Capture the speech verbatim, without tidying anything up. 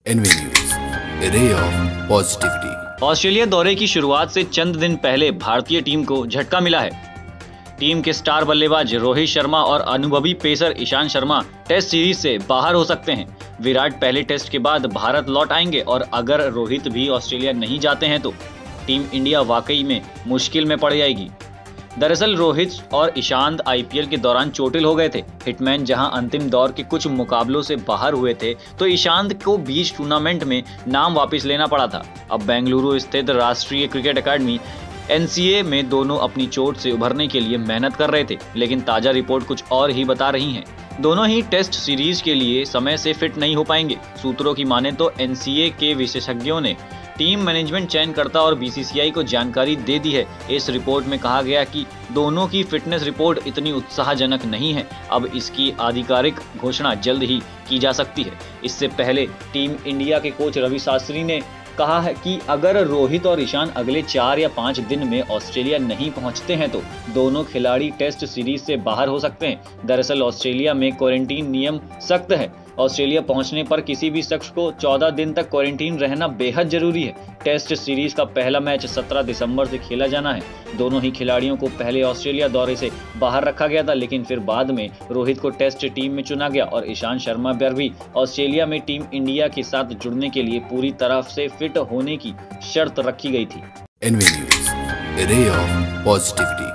N V news, A ray of positivity. Australia दौरे की शुरुआत से चंद दिन पहले भारतीय टीम को झटका मिला है। टीम के स्टार बल्लेबाज रोहित शर्मा और अनुभवी pacer Ishant Sharma test series से बाहर हो सकते हैं। विराट पहले टेस्ट के बाद भारत लौट आएंगे और अगर रोहित भी ऑस्ट्रेलिया नहीं जाते हैं तो टीम इंडिया वाकई में मुश्किल में पड़ जाएगी। दरअसल रोहित और ईशांत आईपीएल के दौरान चोटिल हो गए थे। हिटमैन जहां अंतिम दौर के कुछ मुकाबलों से बाहर हुए थे तो ईशांत को बीच टूर्नामेंट में नाम वापस लेना पड़ा था। अब बेंगलुरु स्थित राष्ट्रीय क्रिकेट अकादमी एनसीए में दोनों अपनी चोट से उभरने के लिए मेहनत कर रहे थे, लेकिन ताजा रिपोर्ट कुछ और ही बता रही है। दोनों ही टेस्ट सीरीज के लिए समय से फिट नहीं हो पाएंगे। सूत्रों की माने तो एनसीए के विशेषज्ञों ने टीम मैनेजमेंट चयनकर्ता और बीसीसीआई को जानकारी दे दी है। इस रिपोर्ट में कहा गया कि दोनों की फिटनेस रिपोर्ट इतनी उत्साहजनक नहीं है। अब इसकी आधिकारिक घोषणा जल्द ही की जा सकती है। इससे पहले टीम इंडिया के कोच रवि शास्त्री ने कहा है कि अगर रोहित और ईशान अगले चार या पाँच दिन में ऑस्ट्रेलिया नहीं पहुंचते हैं तो दोनों खिलाड़ी टेस्ट सीरीज से बाहर हो सकते हैं। दरअसल ऑस्ट्रेलिया में क्वारंटीन नियम सख्त है। ऑस्ट्रेलिया पहुंचने पर किसी भी शख्स को चौदह दिन तक क्वारंटीन रहना बेहद जरूरी है। टेस्ट सीरीज का पहला मैच सत्रह दिसंबर से खेला जाना है। दोनों ही खिलाड़ियों को पहले ऑस्ट्रेलिया दौरे से बाहर रखा गया था, लेकिन फिर बाद में रोहित को टेस्ट टीम में चुना गया और ईशांत शर्मा पर भी ऑस्ट्रेलिया में टीम इंडिया के साथ जुड़ने के लिए पूरी तरह से फिट होने की शर्त रखी गई थी। N V news, A ray of positivity.